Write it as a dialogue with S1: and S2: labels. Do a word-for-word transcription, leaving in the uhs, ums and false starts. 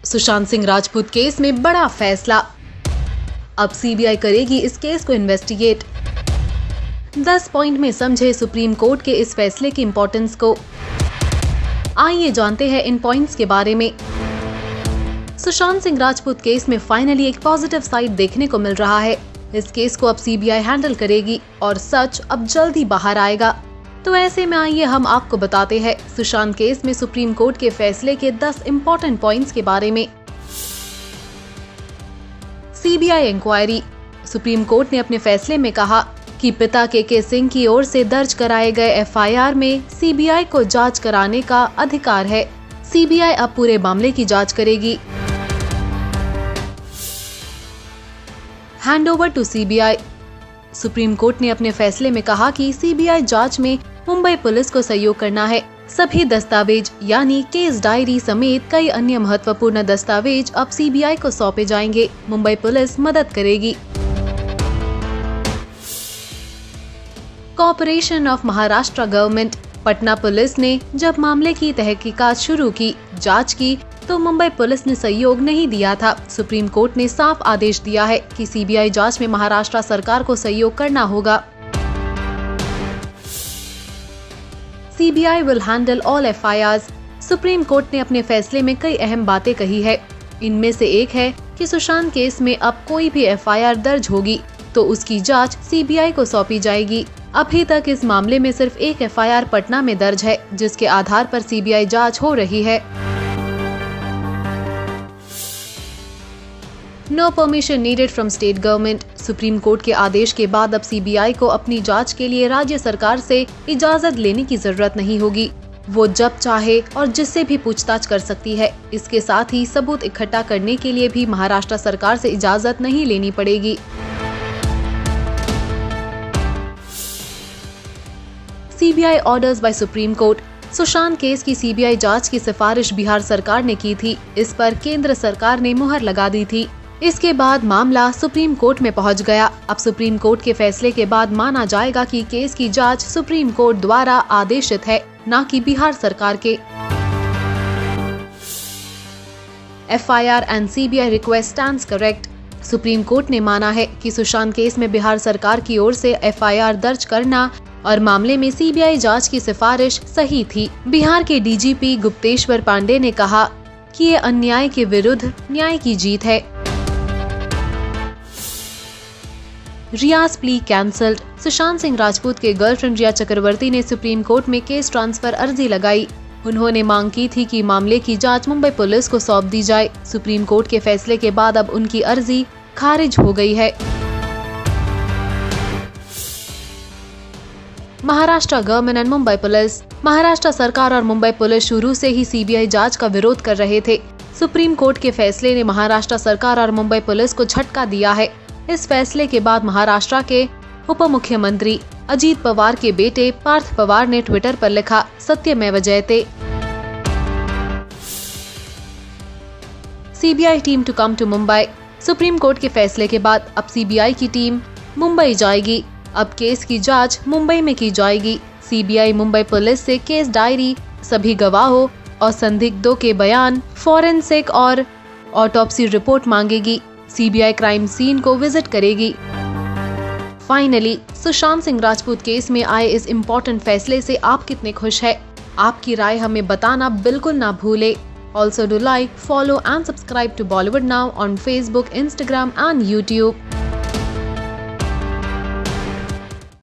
S1: Sushant Singh Rajput case में बड़ा फैसला। अब सीबीआई करेगी इस केस को इन्वेस्टिगेट। दस पॉइंट में समझे सुप्रीम कोर्ट के इस फैसले की इंपॉर्टेंस को। आइए जानते हैं इन पॉइंट्स के बारे में। सुशांत सिंह राजपूत केस में फाइनली एक पॉजिटिव साइड देखने को मिल रहा है। इस केस को अब सीबीआई हैंडल करेगी और सच अब जल्द ही बाहर आएगा। तो ऐसे में आइए हम आपको बताते हैं सुशांत केस में सुप्रीम कोर्ट के फैसले के दस इम्पोर्टेंट पॉइंट्स के बारे में। CBI inquiry. सुप्रीम कोर्ट ने अपने फैसले में कहा कि पिता के के सिंह की ओर से दर्ज कराए गए एफआईआर में सीबीआई को जांच कराने का अधिकार है। सीबीआई अब पूरे मामले की जांच करेगी। Handover to CBI. Supreme Court ने अपने फैसले में कहा कि सीबीआई जांच में मुंबई पुलिस को सहयोग करना है। सभी दस्तावेज यानी केस डायरी समेत कई अन्य महत्वपूर्ण दस्तावेज अब सीबीआई को सौंपे जाएंगे। मुंबई पुलिस मदद करेगी। Corporation of Maharashtra government. Patna police ने जब मामले की तहकीकात शुरू की, जांच की, तो मुंबई पुलिस ने सहयोग नहीं दिया था। सुप्रीम कोर्ट ने साफ आदेश दिया है कि सीबीआई जांच में महाराष्ट्र सरकार को सहयोग करना होगा। CBI will handle all FIRs. Supreme Court ने अपने फैसले में कई अहम बातें कही है। इनमें से एक है कि सुशांत केस में अब कोई भी एफआईआर दर्ज होगी तो उसकी जांच सीबीआई को सौंपी जाएगी। अभी तक इस मामले में सिर्फ एक एफआईआर पटना में दर्ज है, जिसके आधार पर सीबीआई जांच हो रही है। No permission needed from state government. Supreme Court के आदेश के बाद अब सीबीआई को अपनी जांच के लिए राज्य सरकार से इजाजत लेने की जरूरत नहीं होगी। वो जब चाहे और जिससे भी पूछताछ कर सकती है। इसके साथ ही सबूत इकट्ठा करने के लिए भी महाराष्ट्र सरकार से इजाजत नहीं लेनी पड़ेगी। CBI orders by Supreme Court. Sushant case की सीबीआई जांच की सिफारिश बिहार सरकार ने की थी। इस पर केंद्र सरकार ने मुहर लगा दी थी। इसके बाद मामला सुप्रीम कोर्ट में पहुंच गया। अब सुप्रीम कोर्ट के फैसले के बाद माना जाएगा कि केस की जांच सुप्रीम कोर्ट द्वारा आदेशित है, न कि बिहार सरकार के। FIR and CBI request stands correct. Supreme Court ने माना है कि सुशांत केस में बिहार सरकार की ओर से एफआईआर दर्ज करना और मामले में सीबीआई जांच की सिफारिश सही थी। बिहार के डीजीपी गुप्तेश्वर पांडे ने कहा कि ये अन्याय के विरुद्ध न्याय की जीत है। Rhea's plea cancelled. सुशांत सिंह राजपूत के गर्लफ्रेंड रिया चक्रवर्ती ने सुप्रीम कोर्ट में केस ट्रांसफर अर्जी लगाई। उन्होंने मांग की थी कि मामले की जांच मुंबई पुलिस को सौंप दी जाए। सुप्रीम कोर्ट के फैसले के बाद अब उनकी अर्जी खारिज हो गई है। Maharashtra government and Mumbai police. Maharashtra सरकार और मुंबई पुलिस शुरू से ही सीबीआई जांच का विरोध कर रहे थे। सुप्रीम कोर्ट के फैसले ने महाराष्ट्र सरकार और मुंबई पुलिस को झटका दिया है। इस फैसले के बाद महाराष्ट्र के उप मुख्यमंत्री अजीत पवार के बेटे पार्थ पवार ने ट्विटर पर लिखा, सत्यमेव जयते। CBI team to come to Mumbai. Supreme Court के फैसले के बाद अब सीबीआई की टीम मुंबई जाएगी। अब केस की जांच मुंबई में की जाएगी। सीबीआई मुंबई पुलिस से केस डायरी, सभी गवाहों और संदिग्धों के बयान, फॉरेंसिक और ऑटोप्सी रिपोर्ट मांगेगी। सीबीआई क्राइम सीन को विजिट करेगी। फाइनली सुशांत सिंह राजपूत केस में आए इस इम्पोर्टेंट फैसले से आप कितने खुश हैं? आपकी राय हमें बताना बिल्कुल ना भूले। Also do like, follow and subscribe to Bollywood now on Facebook, Instagram and YouTube.